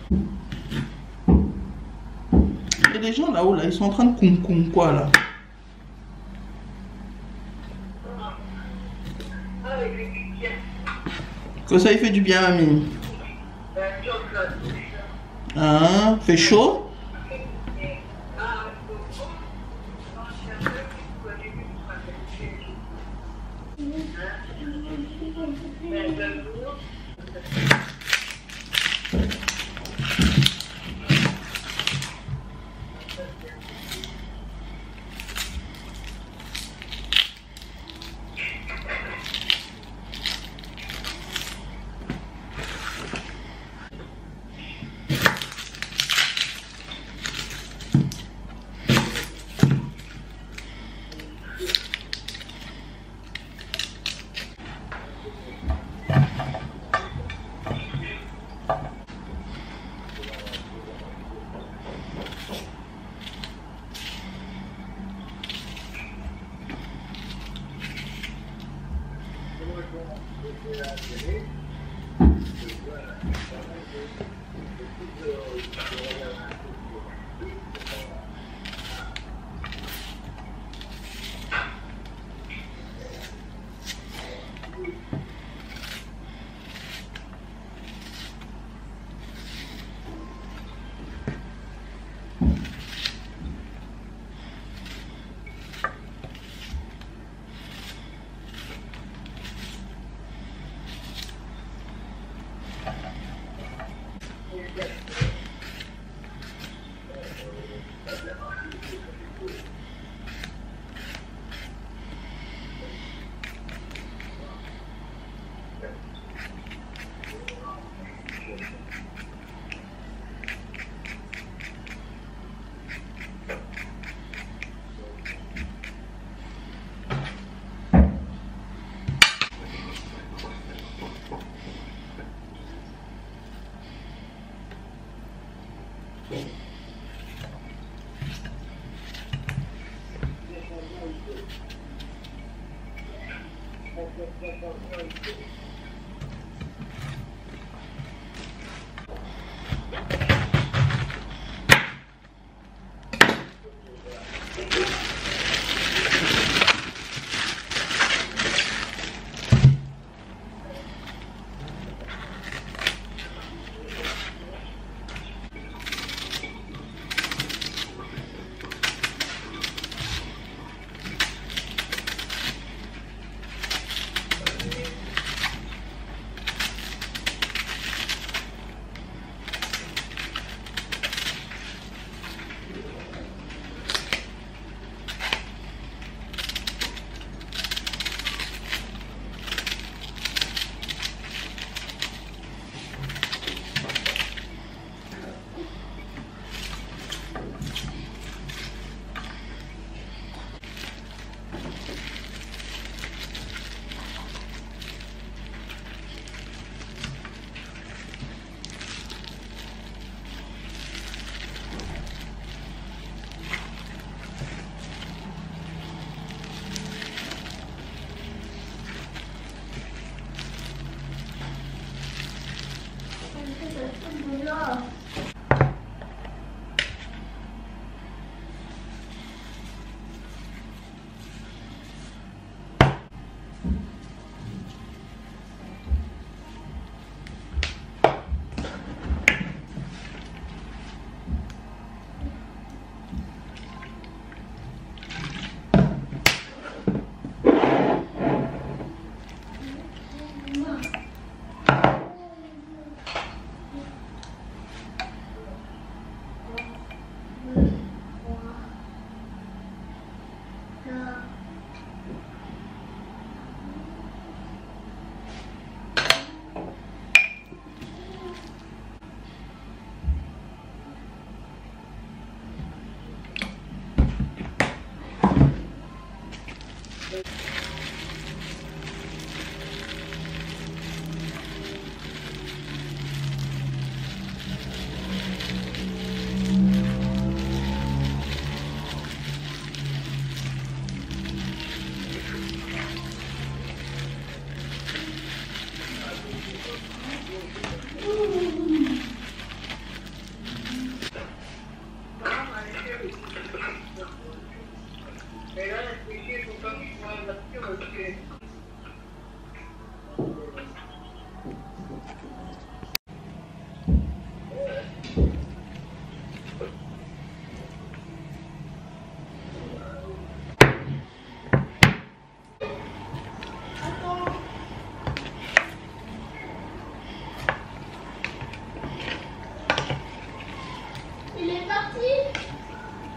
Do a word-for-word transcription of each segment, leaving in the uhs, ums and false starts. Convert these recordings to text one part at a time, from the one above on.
Et les gens là-haut, là, ils sont en train de concon quoi là. Que ça, il fait du bien, Amine. Hein, fait chaud?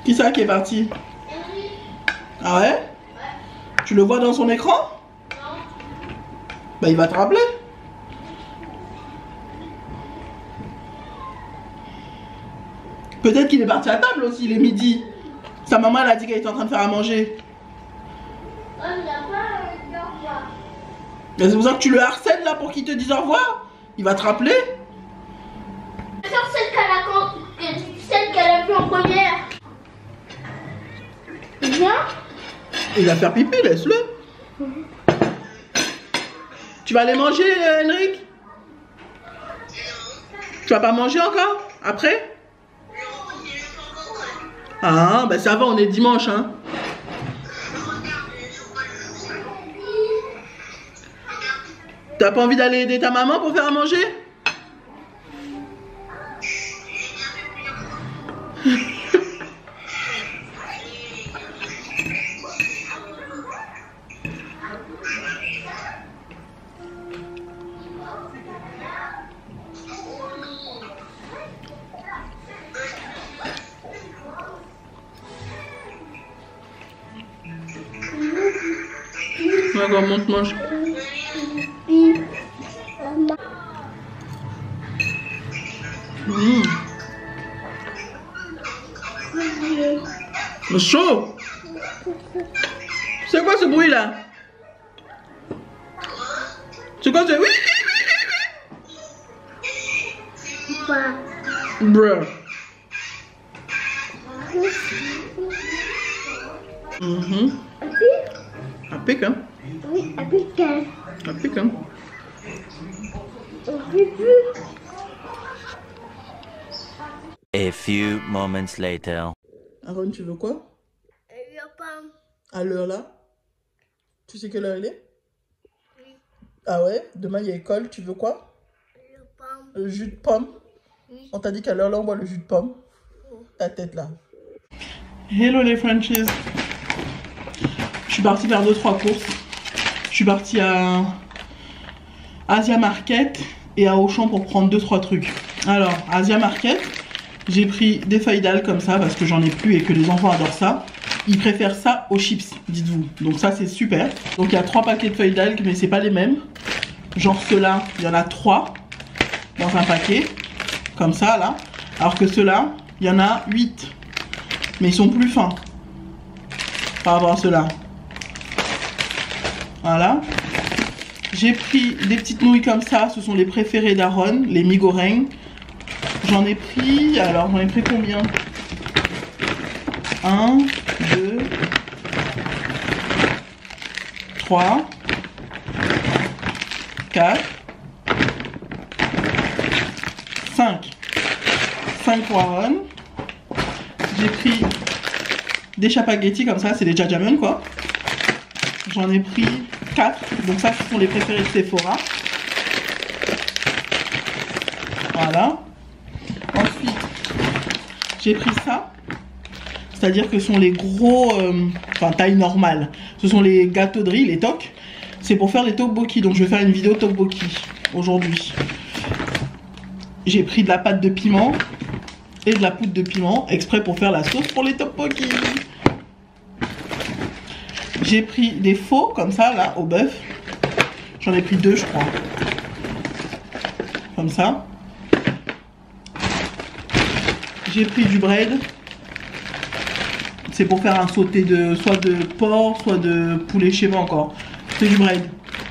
Qui ça qui est parti? Ah ouais? Ouais. Tu le vois dans son écran? Non. Bah il va te rappeler. Peut-être qu'il est parti à table aussi, il est midi. Sa maman elle a dit qu'elle était en train de faire à manger. Ouais, mais il a pas dit au revoir. C'est pour ça que tu le harcèles là pour qu'il te dise au revoir. Il va te rappeler. Celle qu'elle a, celle qu'elle a vue en première. Viens. Il va faire pipi, laisse-le. Mm-hmm. Tu vas aller manger, euh, Henrik? Tu vas pas manger encore? Après? Ah, bah ça va, on est dimanche, hein. T'as pas envie d'aller aider ta maman pour faire à manger? D'accord, monte, mange. Mmh. C'est chaud. C'est quoi ce bruit là? C'est quoi ce... Oui, bruh. Mmh. Elle pique, hein? Oui, elle pique. Elle pique, hein? A few moments later. Aaron, tu veux quoi? Le pain. À l'heure là? Tu sais quelle heure il est? Oui. Ah ouais? Demain il y a école, tu veux quoi? Le pain. Le jus de pomme? Oui. On t'a dit qu'à l'heure là on boit le jus de pomme? Oui. Ta tête là. Hello les Frenchies. Je suis partie faire deux trois courses. Je suis partie à Asia Market et à Auchan pour prendre deux trois trucs. Alors, Asia Market, j'ai pris des feuilles d'algues comme ça parce que j'en ai plus et que les enfants adorent ça. Ils préfèrent ça aux chips, dites-vous. Donc ça c'est super. Donc il y a trois paquets de feuilles d'algues mais c'est pas les mêmes. Genre ceux-là, il y en a trois dans un paquet. Comme ça là. Alors que ceux-là, il y en a huit. Mais ils sont plus fins par rapport à ceux-là. Voilà. J'ai pris des petites nouilles comme ça. Ce sont les préférés d'Aaron, les mi goreng. J'en ai pris... Alors, j'en ai pris combien? un, deux, trois, quatre, cinq. cinq pour Aaron. J'ai pris des spaghettis comme ça, c'est des jajangmyeon quoi. J'en ai pris quatre, donc ça ce sont les préférés de Sephora. Voilà. Ensuite, j'ai pris ça. C'est-à-dire que ce sont les gros, euh, enfin taille normale. Ce sont les gâteaux de riz, les tocs. C'est pour faire les tteokbokki, donc je vais faire une vidéo tteokbokki aujourd'hui. J'ai pris de la pâte de piment et de la poudre de piment exprès pour faire la sauce pour les tteokbokki. J'ai pris des faux comme ça là au bœuf. J'en ai pris deux je crois. Comme ça. J'ai pris du bread. C'est pour faire un sauté de soit de porc, soit de poulet chez moi encore. C'est du bread.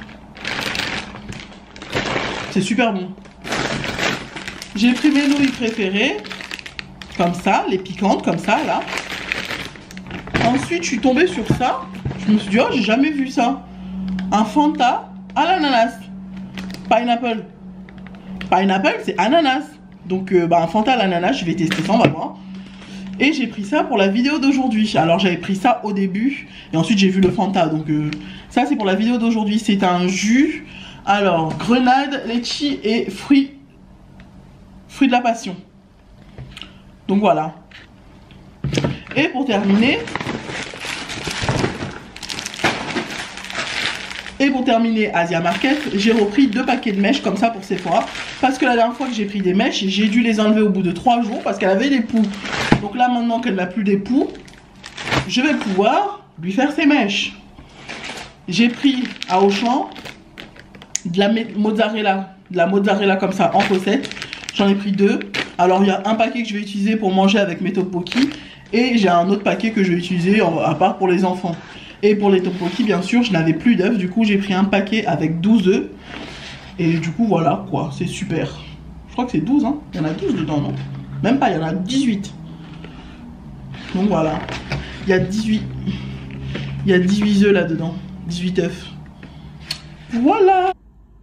C'est super bon. J'ai pris mes nouilles préférées. Comme ça, les piquantes, comme ça, là. Ensuite, je suis tombée sur ça. Je me suis dit, oh, j'ai jamais vu ça. Un Fanta à l'ananas. Pineapple. Pineapple, c'est ananas. Donc, euh, bah, un Fanta à l'ananas, je vais tester ça, on va voir. Et j'ai pris ça pour la vidéo d'aujourd'hui. Alors, j'avais pris ça au début. Et ensuite, j'ai vu le Fanta. Donc, euh, ça, c'est pour la vidéo d'aujourd'hui. C'est un jus. Alors, grenade, litchi et fruits. Fruits de la passion. Donc, voilà. Et pour terminer... Et pour terminer Asia Market, j'ai repris deux paquets de mèches comme ça pour Sephora. Parce que la dernière fois que j'ai pris des mèches, j'ai dû les enlever au bout de trois jours parce qu'elle avait des poux. Donc là maintenant qu'elle n'a plus des poux, je vais pouvoir lui faire ses mèches. J'ai pris à Auchan de la mozzarella, de la mozzarella comme ça en fossette. J'en ai pris deux. Alors il y a un paquet que je vais utiliser pour manger avec mes tteokbokki. Et j'ai un autre paquet que je vais utiliser à part pour les enfants. Et pour les tteokbokki, bien sûr, je n'avais plus d'œufs. Du coup, j'ai pris un paquet avec douze œufs. Et du coup, voilà, quoi. C'est super. Je crois que c'est douze, hein. Il y en a douze dedans, non? Même pas, il y en a dix-huit. Donc voilà. Il y a dix-huit. Il y a dix-huit œufs là-dedans. dix-huit œufs. Voilà.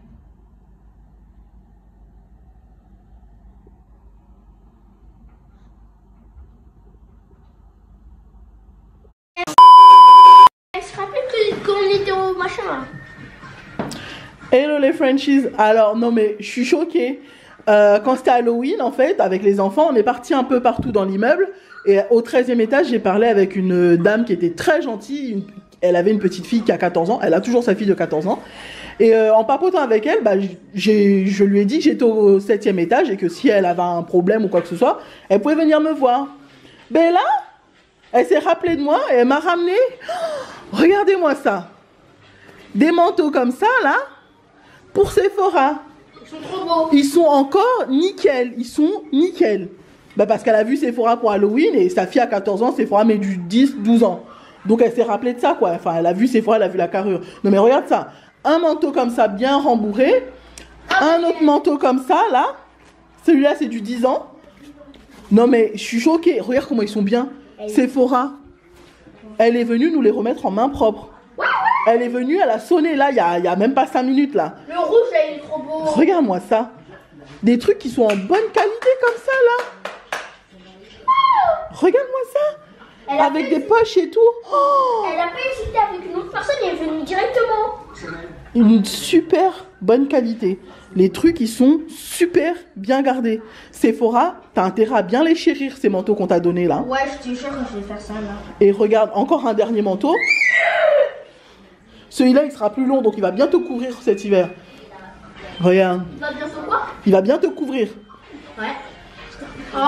Hello les Frenchies. Alors non mais je suis choquée. Euh, quand c'était Halloween en fait avec les enfants, on est parti un peu partout dans l'immeuble. Et au treizième étage j'ai parlé avec une dame qui était très gentille. Une... Elle avait une petite fille qui a quatorze ans. Elle a toujours sa fille de quatorze ans. Et euh, en papotant avec elle, bah, j'ai, je lui ai dit que j'étais au septième étage. Et que si elle avait un problème ou quoi que ce soit, elle pouvait venir me voir. Ben là, elle s'est rappelée de moi et elle m'a ramené. Oh, regardez-moi ça. Des manteaux comme ça là. Pour Sephora. Ils sont trop beaux. Ils sont encore nickel. Ils sont nickel. Bah parce qu'elle a vu Sephora pour Halloween et sa fille a quatorze ans, Sephora met du dix, douze ans. Donc elle s'est rappelée de ça quoi. Enfin elle a vu Sephora, elle a vu la carrure. Non mais regarde ça. Un manteau comme ça bien rembourré. Un autre manteau comme ça là. Celui-là c'est du dix ans. Non mais je suis choquée. Regarde comment ils sont bien. Sephora. Elle est venue nous les remettre en main propre. Elle est venue, elle a sonné là, il y a, y a même pas cinq minutes là. Le rouge là, il est trop beau. Regarde-moi ça. Des trucs qui sont en bonne qualité comme ça là. Regarde-moi ça. Elle avec des poches et tout. Oh, elle a pas hésité avec une autre personne, elle est venue directement. Une super bonne qualité. Les trucs ils sont super bien gardés. Sephora, t'as intérêt à bien les chérir ces manteaux qu'on t'a donnés là. Ouais, je te jure que je vais faire ça là. Et regarde, encore un dernier manteau. Celui-là, il sera plus long, donc il va bien te couvrir cet hiver. Regarde. Il va bien faire quoi? Il va bien te couvrir. Ouais. Oh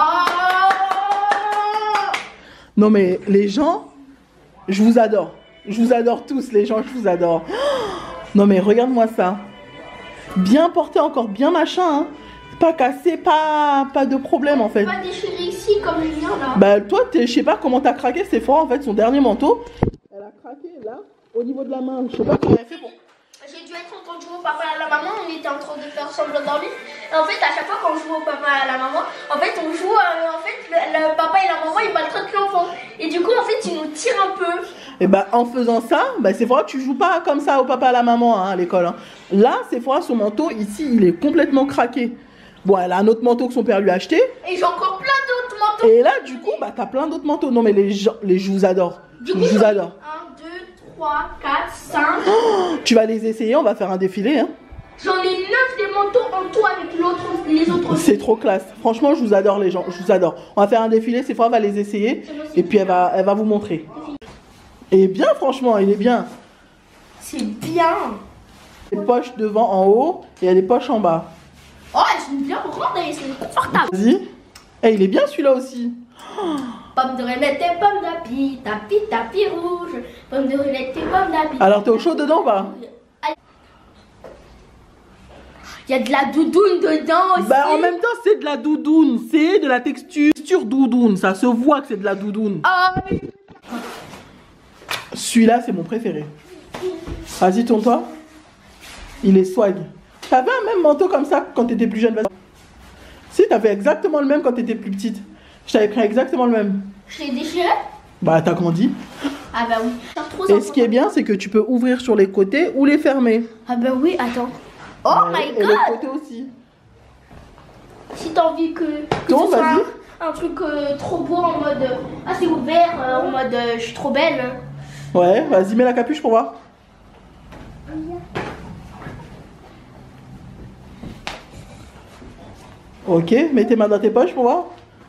non mais les gens, je vous adore. Je vous adore tous, les gens, je vous adore. Non mais regarde-moi ça. Bien porté, encore bien machin. Hein. Pas cassé, pas, pas de problème en fait. Pas déchiré ici comme le mien là. Bah toi, je sais pas comment t'as craqué, c'est fort en fait, son dernier manteau. Elle a craqué là. Au niveau de la main, je sais pas comment elle fait pour... J'ai dû être en train de jouer au papa et à la maman, on était en train de faire semblant de dormir. Et en fait, à chaque fois qu'on joue au papa et à la maman, en fait, on joue, euh, en fait, le, le papa et la maman, ils maltraitent l'enfant. Et du coup, en fait, ils nous tirent un peu. Et bah, en faisant ça, bah, c'est vrai que tu joues pas comme ça au papa et à la maman hein, à l'école. Hein. Là, c'est vrai, son manteau, ici, il est complètement craqué. Bon, elle a un autre manteau que son père lui a acheté. Et j'ai encore plein d'autres manteaux. Et là, du coup, bah, t'as plein d'autres manteaux. Non, mais les gens, les, je vous adore. Du coup, je vous adore. un, deux, trois, quatre, cinq. Oh, tu vas les essayer, on va faire un défilé. Hein. J'en ai neuf des manteaux en tout avec l'autre, les autres. C'est trop classe. Franchement, je vous adore les gens, je vous adore. On va faire un défilé, c'est fois on va les essayer. Et puis elle va, elle va vous montrer. Et bien, franchement, il est bien. C'est bien. Les poches devant en haut et il y a des poches en bas. Oh, elles sont bien grandes et c'est confortable. Vas-y. Eh, il est bien celui-là aussi. Oh. Pomme de renette et pomme d'api, tapis, tapis rouge. Pomme de renette et pomme d'api. Alors, t'es au chaud dedans ou pas? Il y a de la doudoune dedans aussi. Bah, en même temps, c'est de la doudoune. C'est de la texture doudoune. Ça se voit que c'est de la doudoune. Ah, mais... Celui-là, c'est mon préféré. Vas-y, tourne-toi. Il est swag. T'avais un même manteau comme ça quand t'étais plus jeune. Si, t'avais exactement le même quand t'étais plus petite. Je t'avais pris exactement le même. Je l'ai déchiré? Bah, t'as grandi. Ah bah oui. Et ce qui est bien, c'est que tu peux ouvrir sur les côtés ou les fermer. Ah bah oui, attends. Oh ouais, my god! Et le côté aussi. Si t'as envie que, que non, ce soit un, un truc euh, trop beau en mode... Euh, ah, c'est ouvert, euh, en mode euh, je suis trop belle. Ouais, vas-y, mets la capuche pour voir. Ok, mets tes mains dans tes poches pour voir.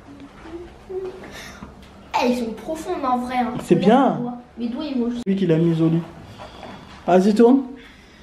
Elles sont profondes en vrai. Hein. C'est bien. Mes doigts, ils vont juste... Lui qui l'a mis au lit. Vas-y, tourne.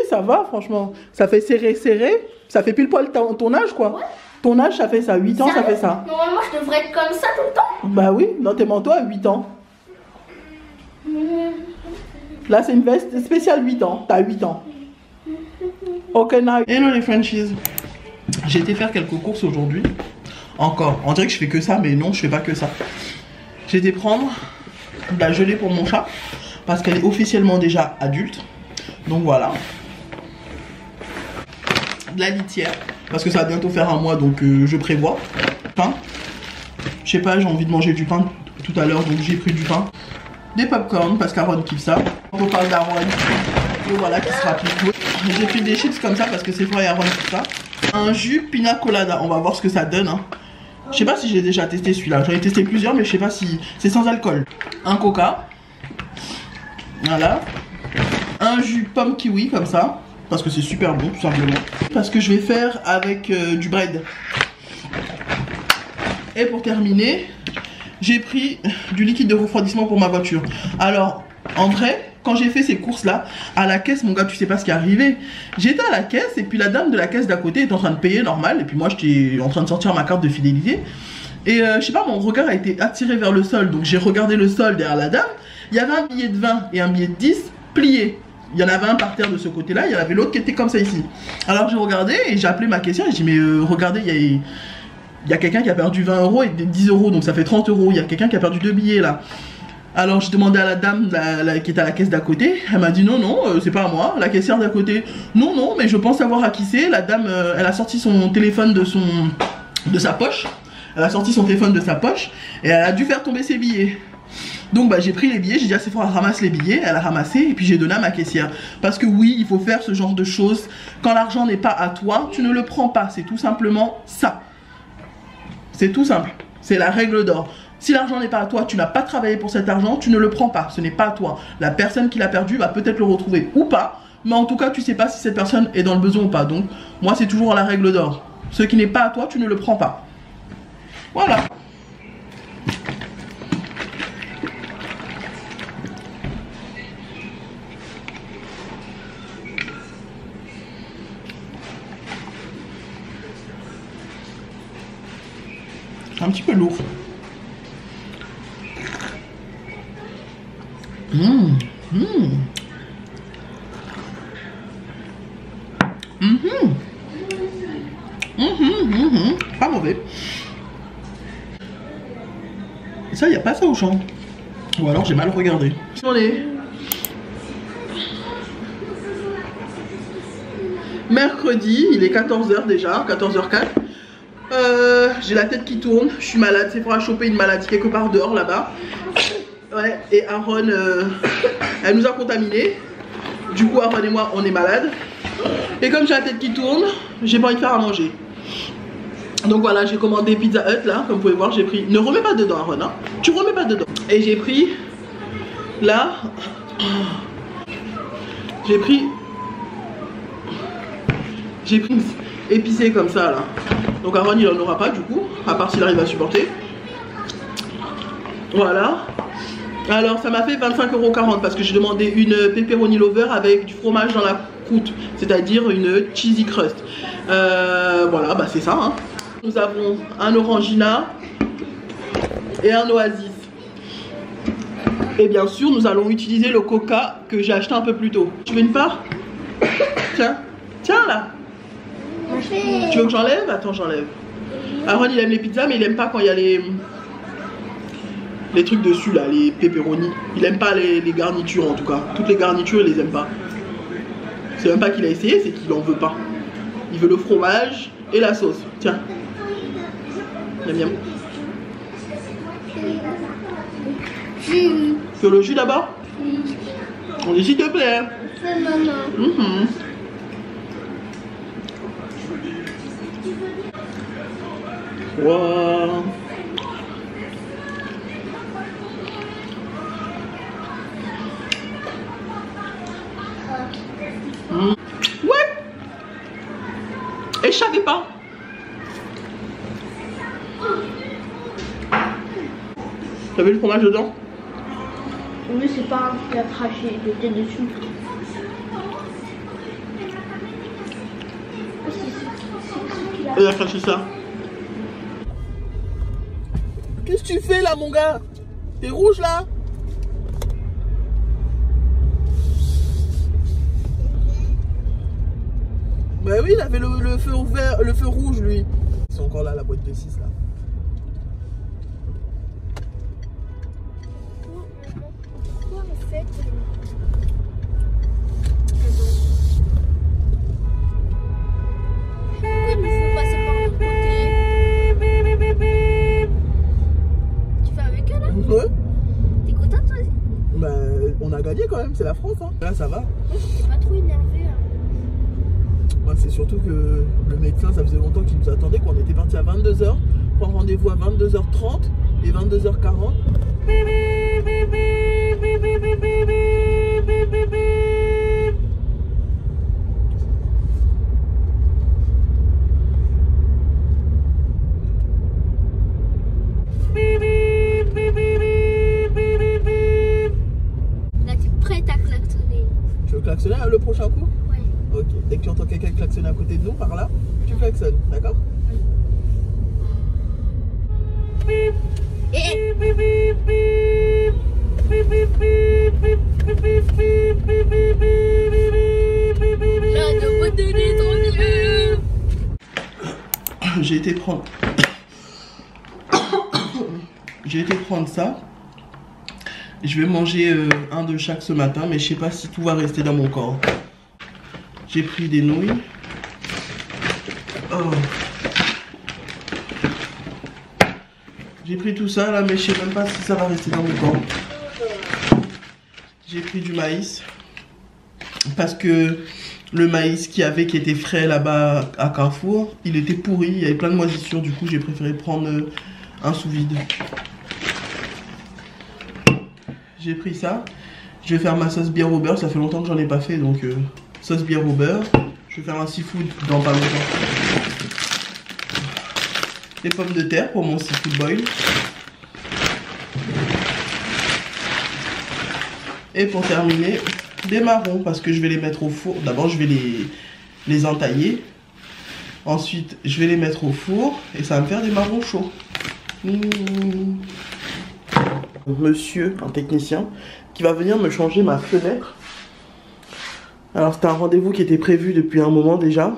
ça va, franchement. Ça fait serré, serré. Ça fait pile poil ton, ton âge, quoi. Ouais. Ton âge, ça fait ça. huit ans, ça, ça fait ça. Normalement, je devrais être comme ça tout le temps. Bah oui, dans tes manteaux à huit ans. Mmh. Là, c'est une veste spéciale huit ans. T'as huit ans. Ok, now. Hello les Frenchies. J'ai été faire quelques courses aujourd'hui. Encore. On dirait que je fais que ça, mais non, je fais pas que ça. J'ai été prendre de la gelée pour mon chat. Parce qu'elle est officiellement déjà adulte. Donc voilà. De la litière. Parce que ça va bientôt faire un mois, donc euh, je prévois. Pain. Je sais pas, j'ai envie de manger du pain tout à l'heure, donc j'ai pris du pain. Des popcorn, parce qu'Aaron kiffe ça. Quand on parle d'Aaron, donc voilà, qui se rapplique. J'ai pris des chips comme ça, parce que c'est vrai, Aaron kiffe ça. Un jus pina colada, on va voir ce que ça donne. Hein. Je sais pas si j'ai déjà testé celui-là. J'en ai testé plusieurs, mais je sais pas si c'est sans alcool. Un coca. Voilà. Un jus pomme kiwi, comme ça. Parce que c'est super bon, tout simplement. Parce que je vais faire avec euh, du bread. Et pour terminer, j'ai pris du liquide de refroidissement pour ma voiture. Alors, en vrai, quand j'ai fait ces courses-là, à la caisse, mon gars, tu sais pas ce qui est arrivé. J'étais à la caisse et puis la dame de la caisse d'à côté est en train de payer normal. Et puis moi, j'étais en train de sortir ma carte de fidélité. Et euh, je sais pas, mon regard a été attiré vers le sol. Donc j'ai regardé le sol derrière la dame. Il y avait un billet de vingt et un billet de dix pliés. Il y en avait un par terre de ce côté-là, il y en avait l'autre qui était comme ça ici. Alors j'ai regardé et j'ai appelé ma caissière et j'ai dit mais euh, regardez, il y a, il y a quelqu'un qui a perdu vingt euros et dix euros, donc ça fait trente euros. Il y a quelqu'un qui a perdu deux billets là. Alors j'ai demandé à la dame la, la, qui était à la caisse d'à côté, elle m'a dit non, non, euh, c'est pas à moi. La caissière d'à côté, non, non, mais je pense savoir à qui c'est. La dame, euh, elle a sorti son téléphone de, son, de sa poche. Elle a sorti son téléphone de sa poche et elle a dû faire tomber ses billets. Donc bah, j'ai pris les billets, j'ai dit à Sephora ramasse les billets, elle a ramassé et puis j'ai donné à ma caissière. Parce que oui, il faut faire ce genre de choses. Quand l'argent n'est pas à toi, tu ne le prends pas, c'est tout simplement ça. C'est tout simple, c'est la règle d'or. Si l'argent n'est pas à toi, tu n'as pas travaillé pour cet argent, tu ne le prends pas, ce n'est pas à toi. La personne qui l'a perdu va peut-être le retrouver ou pas, mais en tout cas tu sais pas si cette personne est dans le besoin ou pas. Donc moi c'est toujours la règle d'or. Ce qui n'est pas à toi, tu ne le prends pas. Voilà. Un petit peu lourd. Mmh. Mmh. Mmh. Mmh. Mmh. Pas mauvais. Ça, il n'y a pas ça au champ. Ou alors j'ai mal regardé. On est mercredi, il est quatorze heures déjà, quatorze heures quatre. Euh, j'ai la tête qui tourne, je suis malade, c'est pour choper une maladie quelque part dehors là-bas. Ouais, et Aaron, euh, elle nous a contaminés. Du coup, Aaron et moi, on est malades. Et comme j'ai la tête qui tourne, j'ai pas envie de faire à manger. Donc voilà, j'ai commandé Pizza Hut là, comme vous pouvez voir, j'ai pris. Ne remets pas dedans, Aaron, hein. Tu remets pas dedans. Et j'ai pris là. J'ai pris. J'ai pris épicé comme ça là. Donc Aaron il en aura pas du coup, à part s'il arrive à supporter. Voilà. Alors ça m'a fait vingt-cinq euros quarante parce que j'ai demandé une pepperoni lover avec du fromage dans la croûte, c'est-à-dire une cheesy crust. Euh, voilà, bah c'est ça. Hein. Nous avons un Orangina et un Oasis. Et bien sûr, nous allons utiliser le coca que j'ai acheté un peu plus tôt. Tu veux une part? Tiens, tiens là. Tu veux que j'enlève? Attends, j'enlève. Aaron il aime les pizzas mais il aime pas quand il y a les les trucs dessus là, les pepperoni. Il aime pas les, les garnitures en tout cas. Toutes les garnitures il les aime pas. C'est même pas qu'il a essayé, c'est qu'il en veut pas. Il veut le fromage et la sauce. Tiens. Miam miam. Tu veux le jus d'abord? On dit s'il te plaît. C'est maman. Mm-hmm. Wow. Mmh. Ouais. Et je savais pas. T'as vu le fromage dedans? Oui, c'est pas un qui a craché, il était dessus. Il a craché ça. Qu'est-ce que tu fais là, mon gars? T'es rouge là? Bah oui, il avait le, le feu vert, le feu rouge lui. Ils sont encore là, la boîte de six là. Pourquoi en fait pourquoi il nous faut passer par l'autre côté? Tu vas avec elle là? Ouais. T'es contente toi aussi? Bah on a gagné quand même, c'est la France hein. Là ça va. Moi j'étais pas trop énervée. Hein. Moi c'est surtout que le médecin ça faisait longtemps qu'il nous attendait, qu'on était parti à vingt-deux heures, prendre rendez-vous à vingt-deux heures trente et vingt-deux heures quarante. Là t'es prête à klaxonner. Tu veux klaxonner le prochain coup? Ouais. Ok, dès que tu entends quelqu'un klaxonner à côté de nous, par là, tu klaxonnes, d'accord? Et là, de boîte de lait, trop mieux. J'ai été prendre... J'ai été prendre ça. Je vais manger euh, un de chaque ce matin, mais je sais pas si tout va rester dans mon corps. J'ai pris des nouilles. Oh. J'ai pris tout ça là, mais je sais même pas si ça va rester dans mon corps. J'ai pris du maïs. Parce que le maïs qu'il y avait qui était frais là-bas à Carrefour, il était pourri, il y avait plein de moisissures. Du coup, j'ai préféré prendre euh, un sous-vide. J'ai pris ça. Je vais faire ma sauce bière au beurre. Ça fait longtemps que j'en ai pas fait, donc euh, sauce bière au beurre. Je vais faire un seafood dans pas longtemps. Des pommes de terre pour mon seafood boil. Et pour terminer, des marrons parce que je vais les mettre au four. D'abord, je vais les, les entailler. Ensuite, je vais les mettre au four et ça va me faire des marrons chauds. Mmh. Monsieur, un technicien, qui va venir me changer ma fenêtre. Alors, c'était un rendez-vous qui était prévu depuis un moment déjà.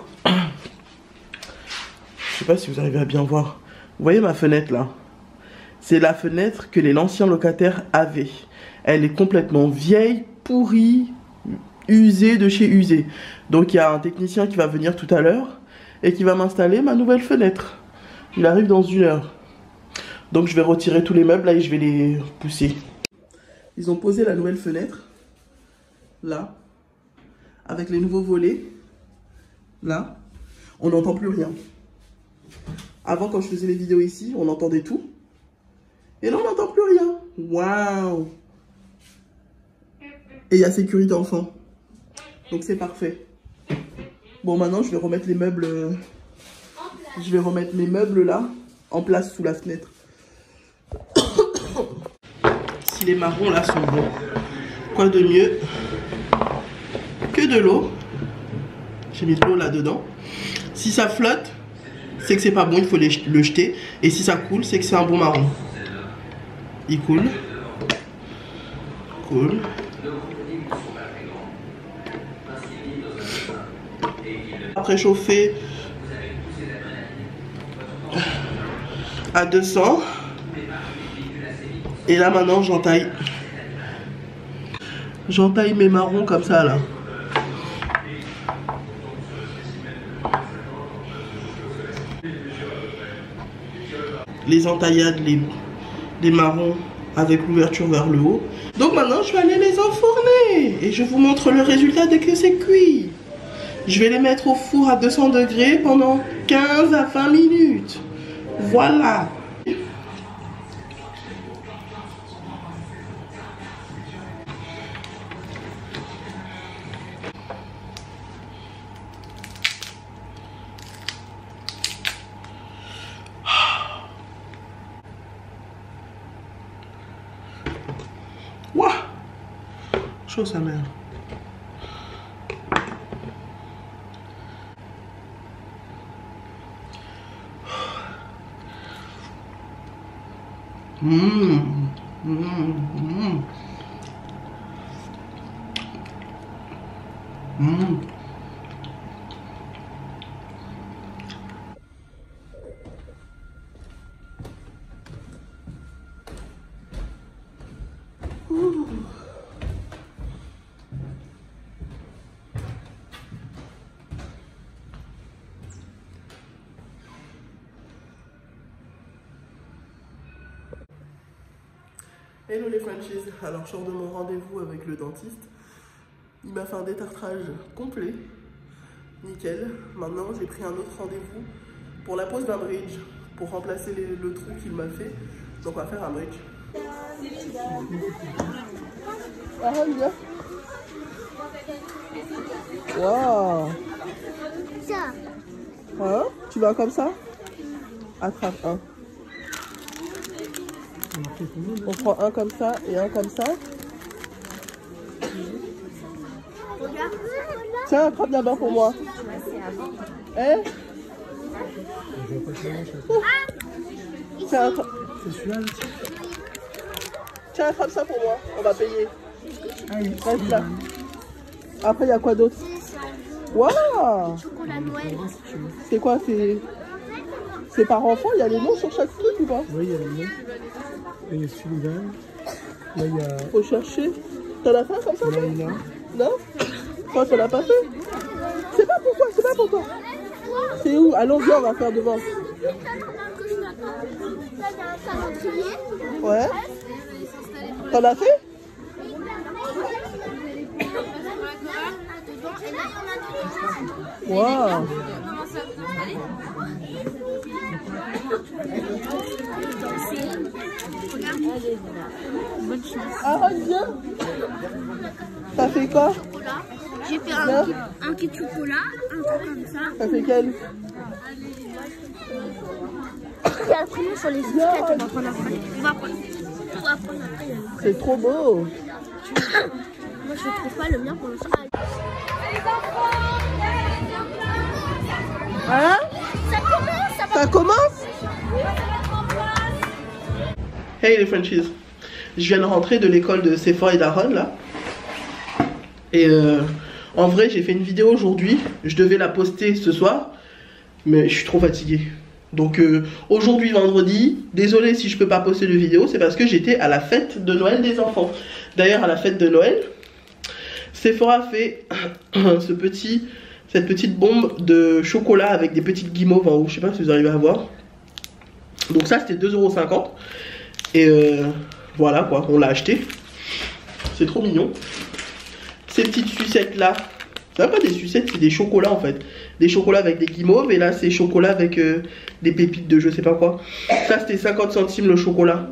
Je sais pas si vous arrivez à bien voir. Vous voyez ma fenêtre là? C'est la fenêtre que les anciens locataires avaient. Elle est complètement vieille, pourrie, usée de chez usée. Donc il y a un technicien qui va venir tout à l'heure et qui va m'installer ma nouvelle fenêtre. Il arrive dans une heure. Donc je vais retirer tous les meubles là et je vais les pousser. Ils ont posé la nouvelle fenêtre. Là. Avec les nouveaux volets. Là. On n'entend plus rien. Avant, quand je faisais les vidéos ici, on entendait tout. Et là, on n'entend plus rien. Waouh! Et il y a sécurité enfant. Donc, c'est parfait. Bon, maintenant, je vais remettre les meubles... Euh, je vais remettre mes meubles, là, en place sous la fenêtre. Si les marrons, là, sont bons. Quoi de mieux que de l'eau? J'ai mis de l'eau là-dedans. Si ça flotte... c'est que c'est pas bon, il faut les, le jeter. Et si ça coule, c'est que c'est un bon marron. Il coule. Coule. Après chauffer à deux cents. Et là maintenant j'entaille. J'entaille mes marrons comme ça là. Les entaillades, les, les marrons avec l'ouverture vers le haut. Donc maintenant je vais aller les enfourner et je vous montre le résultat dès que c'est cuit. Je vais les mettre au four à deux cents degrés pendant quinze à vingt minutes. Voilà. Ouah, chaud sa mère. Mmh. Mmh. Mmh. Mmh. Hello les Frenchies, alors je sors de mon rendez-vous avec le dentiste. Il m'a fait un détartrage complet, nickel. Maintenant j'ai pris un autre rendez-vous pour la pose d'un bridge, pour remplacer les, le trou qu'il m'a fait. Donc on va faire un bridge. Ah, bien. Waouh. Ça. Hein? Tu vas comme ça? Attrape un. On prend un comme ça et un comme ça. Tiens, attrape d'abord pour moi. Eh? Tiens, attrape. Tiens, attrape ça pour moi. On va payer. Reste là. Après, il y a quoi d'autre? Waouh! C'est quoi? C'est... C'est par enfant? Il y a les noms sur chaque truc ou pas? Oui, il y a les noms. Il y a celui-là. Là, il y a... Faut chercher. T'en as fait un comme ça? Là, il y a... Non? Toi, tu l'as pas fait? C'est pas pour toi, c'est pas pour toi. C'est où? Allons, viens, on va faire devant. Ouais. T'en as fait? Waouh. Ah, viens. Ça fait quoi? J'ai fait un kit, un kit chocolat, un truc comme ça. Ça fait quel? Il y a le prénom sur les étiquettes, on va prendre après. On va prendre, on va prendre après. C'est trop beau. Moi je trouve pas le mien pour le soir. Hein? Ça commence, ça va. Ça commence? Hey les Frenchies, je viens de rentrer de l'école de Sephora et d'Aaron là. Et euh, en vrai j'ai fait une vidéo aujourd'hui, je devais la poster ce soir, mais je suis trop fatigué. Donc euh, aujourd'hui vendredi, désolé si je peux pas poster de vidéo, c'est parce que j'étais à la fête de Noël des enfants. D'ailleurs à la fête de Noël, Sephora fait ce petit, cette petite bombe de chocolat avec des petites guimauves en haut, je sais pas si vous arrivez à voir. Donc ça c'était deux euros cinquante. Et euh, voilà quoi, on l'a acheté. C'est trop mignon. Ces petites sucettes là, c'est pas des sucettes, c'est des chocolats en fait. Des chocolats avec des guimauves. Et là c'est chocolat avec euh, des pépites de je sais pas quoi. Ça c'était cinquante centimes le chocolat.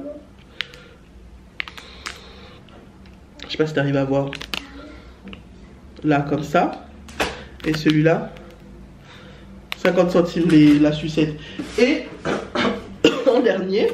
Je sais pas si t'arrives à voir. Là comme ça. Et celui-là cinquante centimes les, la sucette. Et en dernier,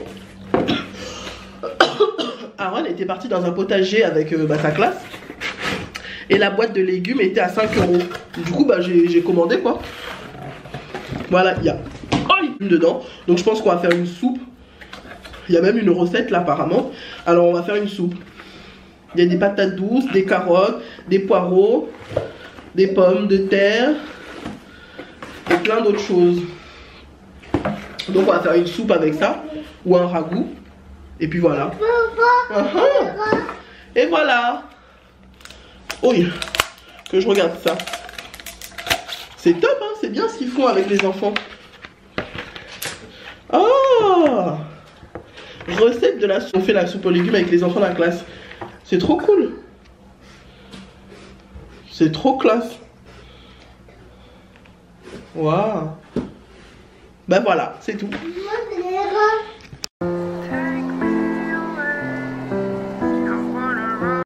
Aaron était parti dans un potager avec euh, bah, sa classe. Et la boîte de légumes était à cinq euros. Du coup, bah, j'ai commandé quoi. Voilà, il y a oh, légumes dedans. Donc je pense qu'on va faire une soupe. Il y a même une recette là apparemment. Alors on va faire une soupe. Il y a des patates douces, des carottes, des poireaux, des pommes de terre et plein d'autres choses. Donc on va faire une soupe avec ça ou un ragoût. Et puis voilà. Uh-huh. Et voilà. Oui, que je regarde ça. C'est top, hein, c'est bien ce qu'ils font avec les enfants. Oh, recette de la soupe. On fait la soupe aux légumes avec les enfants de la classe. C'est trop cool. C'est trop classe. Waouh. Ben voilà, c'est tout.